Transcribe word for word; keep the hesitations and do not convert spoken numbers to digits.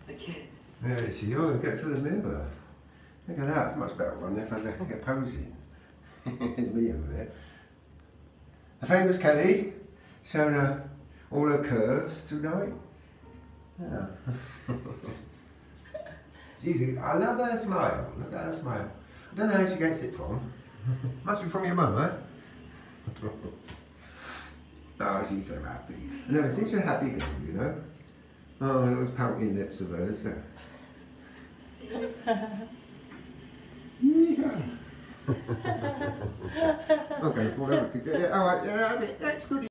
I can't. Yeah, see, you're get through the mirror. Look at that, it's a much better one if I get posing. It's me over there. The famous Kelly, showing her all her curves tonight. Yeah. It's easy. I love her smile. Look at her smile. I don't know where she gets it from. Must be from your mum, eh? Oh, she's so happy. I never seen such a happy girl, you know. Oh, and those pouting lips of hers. Yeah. Okay, fall over. Yeah, all right, yeah, that's it. That's good.